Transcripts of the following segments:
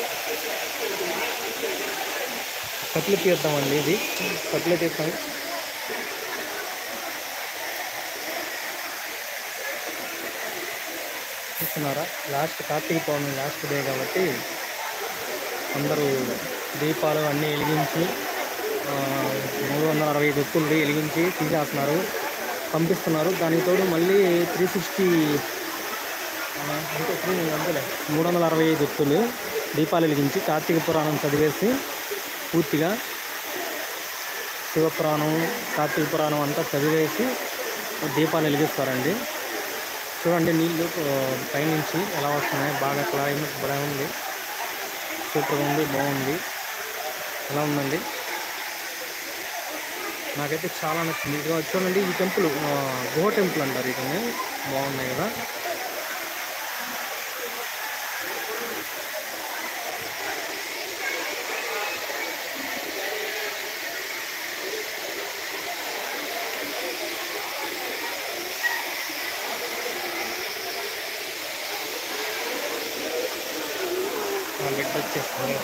కట్లు తీద్దామండి. ఇది కట్లు తీస్తాం. చూస్తున్నారా, last Karthika Pournami last day కాబట్టి అందరూ దీపాలు అన్నీ వెలిగించి 365 ఒత్తులు వెలిగించి తీసేస్తున్నారు, పంపిస్తున్నారు. దానికి తోడు మళ్ళీ 360 అంటే 365 ఒత్తులు దీపాలు వెలిగించి కార్తీక పురాణం చదివేసి పూర్తిగా శివపురాణం కార్తీక పురాణం అంతా చదివేసి దీపాలు వెలిగిస్తారండి. చూడండి నీళ్ళు పైనుంచి ఎలా వస్తున్నాయి. బాగా క్లైమేట్ బాగా ఉంది, సూపర్గా ఉంది, బాగుంది. ఎలా ఉందండి? నాకైతే చాలా నచ్చింది. ఇదిగో చూడండి, ఈ టెంపుల్ గుహ టెంపుల్ అంటారు. ఇవన్నీ బాగున్నాయి కదా. బిడ్డ వచ్చేస్తుంది.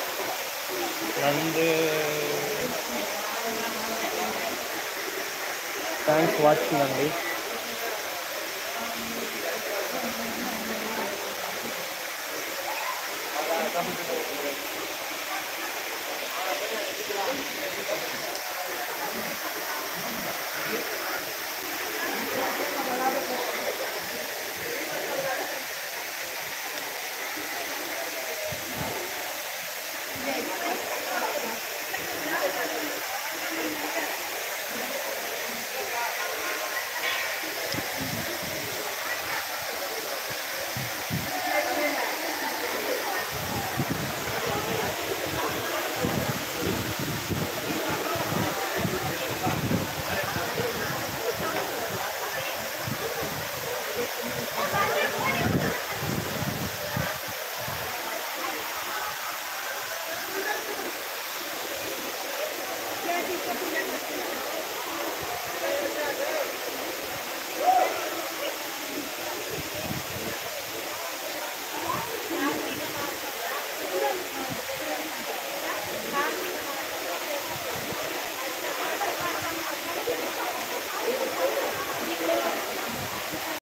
థ్యాంక్స్ వాచింగ్ అండి.